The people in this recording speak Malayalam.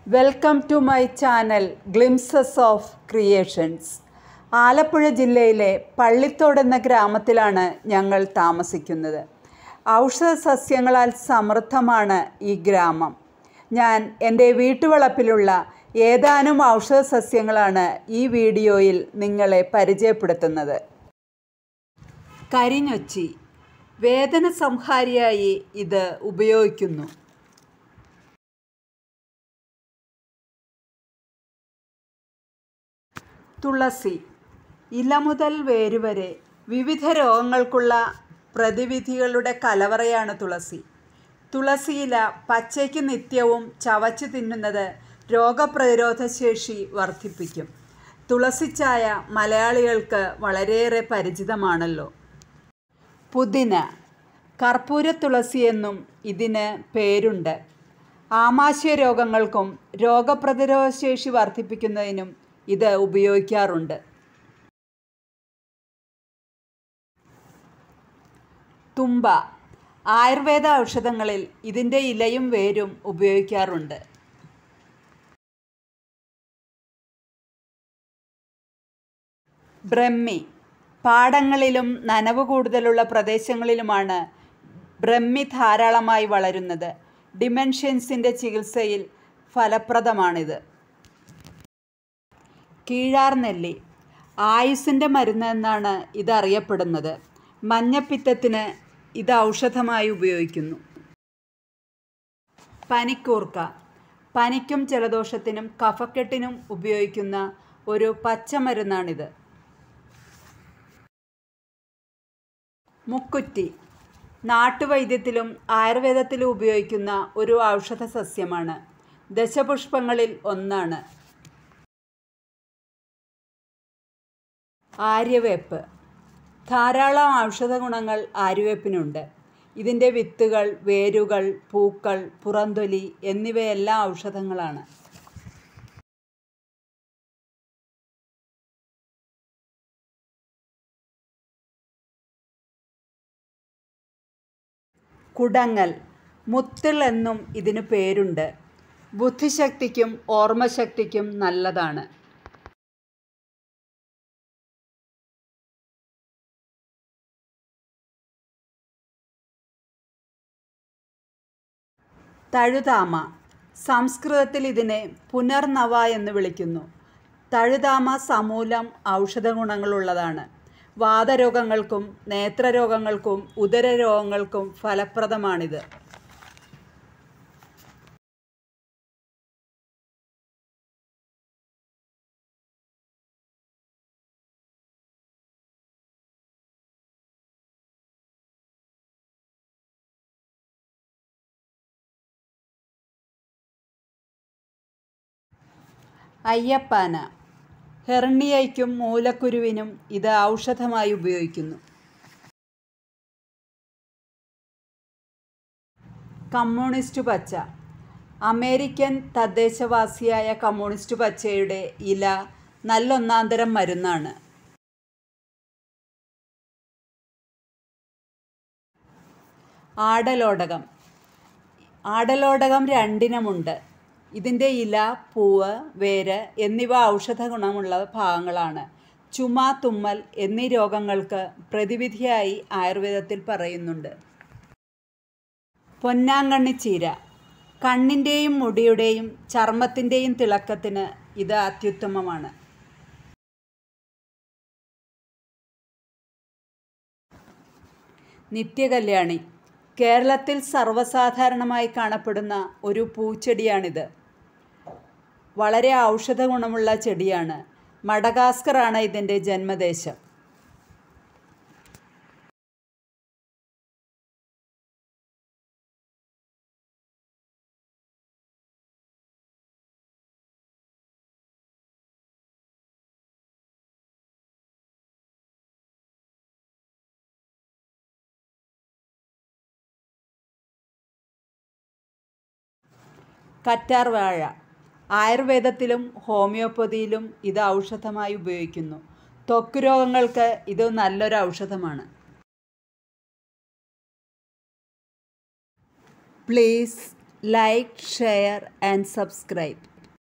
Welcome to my channel glimpses of creations. Alappuzha ജില്ലയിലെ പള്ളിത്തോട് എന്ന ഗ്രാമത്തിലാണ് ഞങ്ങൾ താമസിക്കുന്നത്. ഔഷധ സസ്യങ്ങളാൽ സമൃദ്ധമാണ് ഈ ഗ്രാമം. ഞാൻ എൻ്റെ വീട്ടുവളപ്പിലുള്ള ഏതാനും ഔഷധ സസ്യങ്ങളാണ് ഈ വീഡിയോയിൽ നിങ്ങളെ പരിചയപ്പെടുത്തുന്നത്. കരിഞ്ഞൊച്ചി വേദന സംഹാരിയായി ഇത് ഉപയോഗിക്കുന്നു. തുളസി ഇല മുതൽ വേരുവരെ വിവിധ രോഗങ്ങൾക്കുള്ള പ്രതിവിധികളുടെ കലവറയാണ് തുളസി. തുളസിയില പച്ചയ്ക്ക് നിത്യവും ചവച്ച് തിന്നുന്നത് രോഗപ്രതിരോധ ശേഷി വർദ്ധിപ്പിക്കും. തുളസിച്ചായ മലയാളികൾക്ക് വളരെയേറെ പരിചിതമാണല്ലോ. പുതിന കർപ്പൂര തുളസി എന്നും ഇതിന് പേരുണ്ട്. ആമാശയ രോഗങ്ങൾക്കും രോഗപ്രതിരോധ ശേഷി വർദ്ധിപ്പിക്കുന്നതിനും ഇത് ഉപയോഗിക്കാറുണ്ട്. തുമ്പ ആയുർവേദ ഔഷധങ്ങളിൽ ഇതിൻ്റെ ഇലയും വേരും ഉപയോഗിക്കാറുണ്ട്. ബ്രഹ്മി പാടങ്ങളിലും നനവ് കൂടുതലുള്ള പ്രദേശങ്ങളിലുമാണ് ബ്രഹ്മി ധാരാളമായി വളരുന്നത്. ഡിമെൻഷ്യൻസിൻ്റെ ചികിത്സയിൽ ഫലപ്രദമാണിത്. കീഴാർനെല്ലി ആയുസ്സിൻ്റെ മരുന്ന് എന്നാണ് ഇതറിയപ്പെടുന്നത്. മഞ്ഞപ്പിത്തത്തിന് ഇത് ഔഷധമായി ഉപയോഗിക്കുന്നു. പനിക്കൂർക്ക പനിക്കും ജലദോഷത്തിനും കഫക്കെട്ടിനും ഉപയോഗിക്കുന്ന ഒരു പച്ചമരുന്നാണിത്. മുക്കുറ്റി നാട്ടുവൈദ്യത്തിലും ആയുർവേദത്തിലും ഉപയോഗിക്കുന്ന ഒരു ഔഷധ സസ്യമാണ്. ദശപുഷ്പങ്ങളിൽ ഒന്നാണ്. ആര്യവേപ്പ് ധാരാളം ഔഷധ ഗുണങ്ങൾ ആര്യവേപ്പിനുണ്ട്. ഇതിൻ്റെ വിത്തുകൾ, വേരുകൾ, പൂക്കൾ, പുറന്തൊലി എന്നിവയെല്ലാം ഔഷധങ്ങളാണ്. കുടങ്ങൽ മുത്തിൾ എന്നും ഇതിന് പേരുണ്ട്. ബുദ്ധിശക്തിക്കും ഓർമ്മശക്തിക്കും നല്ലതാണ്. തഴുതാമ സംസ്കൃതത്തിൽ ഇതിനെ പുനർനവ എന്ന് വിളിക്കുന്നു. തഴുതാമ സമൂലം ഔഷധ ഗുണങ്ങളുള്ളതാണ്. വാതരോഗങ്ങൾക്കും നേത്രരോഗങ്ങൾക്കും ഉദരരോഗങ്ങൾക്കും ഫലപ്രദമാണിത്. അയ്യപ്പാന ഹെർണിയയ്ക്കും മൂലക്കുരുവിനും ഇത് ഔഷധമായി ഉപയോഗിക്കുന്നു. കമ്മ്യൂണിസ്റ്റ് പച്ച അമേരിക്കൻ തദ്ദേശവാസിയായ കമ്മ്യൂണിസ്റ്റ് പച്ചയുടെ ഇല നല്ലൊന്നാന്തരം മരുന്നാണ്. ആടലോടകം ആടലോടകം രണ്ടിനമുണ്ട്. ഇതിൻ്റെ ഇല, പൂവ്, വേര് എന്നിവ ഔഷധ ഗുണമുള്ള ഭാഗങ്ങളാണ്. ചുമ, തുമ്മൽ എന്നീ രോഗങ്ങൾക്ക് പ്രതിവിധിയായി ആയുർവേദത്തിൽ പറയുന്നുണ്ട്. പൊന്നാങ്കണ്ണിച്ചീര കണ്ണിൻ്റെയും മുടിയുടെയും ചർമ്മത്തിൻ്റെയും തിളക്കത്തിന് ഇത് അത്യുത്തമമാണ്. നിത്യകല്യാണി കേരളത്തിൽ സർവ്വസാധാരണമായി കാണപ്പെടുന്ന ഒരു പൂച്ചെടിയാണിത്. വളരെ ഔഷധ ഗുണമുള്ള ചെടിയാണ്. മഡഗാസ്കറാണ് ഇതിൻ്റെ ജന്മദേശം. കറ്റാർവാഴ ആയുർവേദത്തിലും ഹോമിയോപ്പതിയിലും ഇത് ഔഷധമായി ഉപയോഗിക്കുന്നു. ത്വക്ക് രോഗങ്ങൾക്ക് ഇത് നല്ലൊരു ഔഷധമാണ്. Please like, share and subscribe.